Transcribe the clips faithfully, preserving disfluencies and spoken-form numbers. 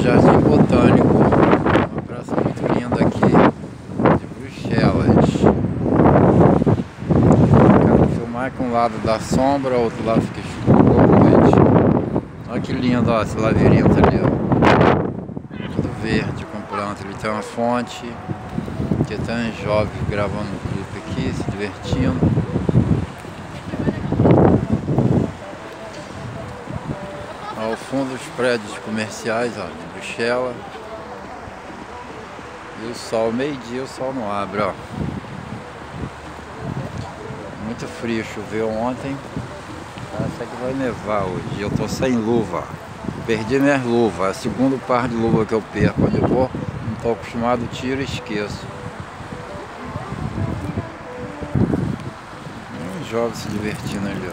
Jardim Botânico, uma praça muito linda aqui de Bruxelas. Quero filmar que um lado dá sombra, o outro lado fica escuro à noite. Olha que lindo, ó, esse labirinto ali, ó. Tudo verde com planta. Ele tem uma fonte, que tem jovens gravando um clipe aqui, se divertindo. Ao fundo os prédios comerciais, ó, de Bruxelas. E o sol, meio-dia o sol não abre, ó. Muito frio, choveu ontem. Parece que vai nevar hoje. Eu tô sem luva. Perdi minhas luvas. É o segundo par de luva que eu perco. Quando eu vou, não tô acostumado, tiro e esqueço. Um jovem se divertindo ali, ó.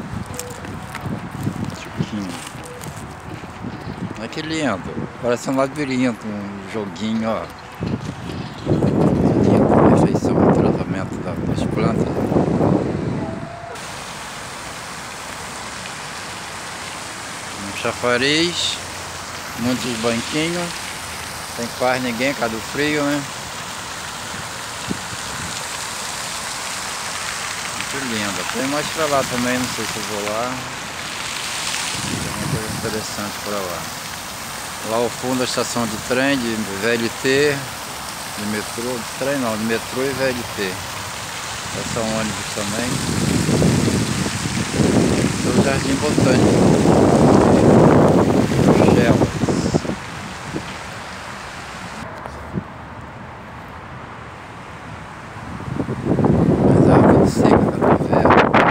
Chiquinho. Olha que lindo, parece um labirinto, um joguinho, ó. Lindo, perfeição, o tratamento das plantas. Um chafariz, muitos banquinhos, sem quase ninguém, por causa do frio, né? Muito lindo. Tem mais pra lá também, não sei se eu vou lá. Tem uma coisa interessante pra lá. Lá ao fundo a estação de trem, de V L T, de metrô, de trem não, de metrô e V L T. Essa ônibus também. Esse é o Jardim Botânico. Bruxelas. Mas a árvore seca, dá pra ver.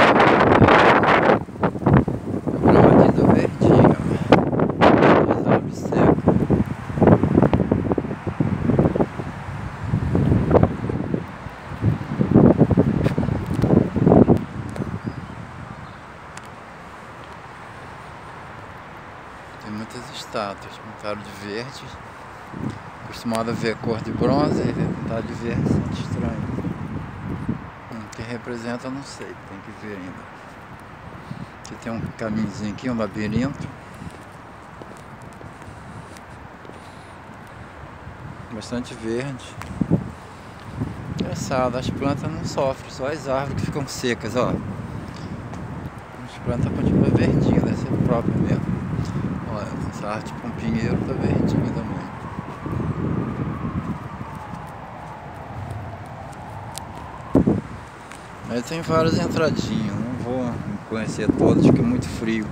Tem muitas estátuas pintadas de verde. Acostumado a ver cor de bronze e ver pintado de verde, muito estranho. O que representa eu não sei, tem que ver ainda. Aqui tem um caminhozinho aqui, um labirinto. Bastante verde. Engraçado, as plantas não sofrem, só as árvores que ficam secas, ó. As plantas continuam verdinhas, deve ser próprio mesmo. Olha, essa arte com pinheiro tá verdinha também. Aí tem várias entradinhas, não vou conhecer todas porque é muito frio.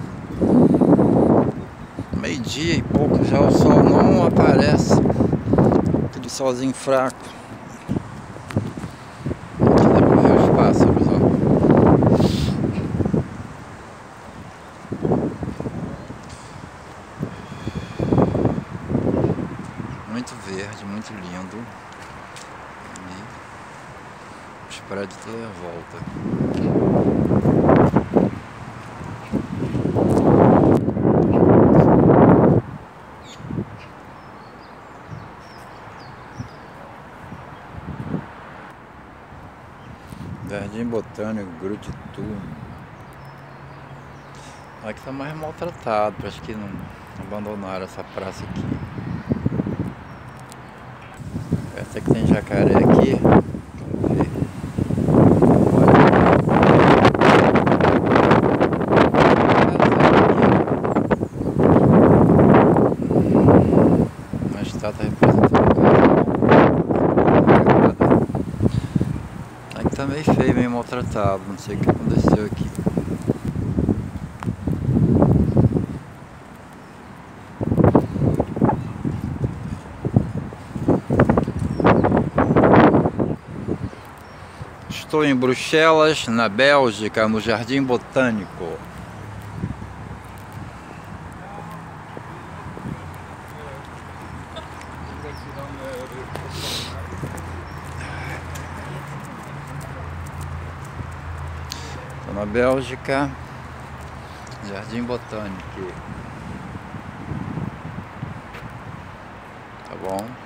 Meio-dia e pouco já o sol não aparece. Aquele solzinho fraco. Aqui dá pra ver os pássaros, ó. Muito verde, muito lindo. E os prédios toda a volta. Jardim Botânico, Gruta de Túnel. Aqui tá mais maltratado, acho que não abandonaram essa praça aqui. Essa que tem jacaré aqui. Vamos ver. Uma estátua representando o casal. Aqui tá meio feio, meio maltratado. Não sei o que aconteceu aqui. Estou em Bruxelas, na Bélgica, no Jardim Botânico. Estou na Bélgica, Jardim Botânico. Tá bom?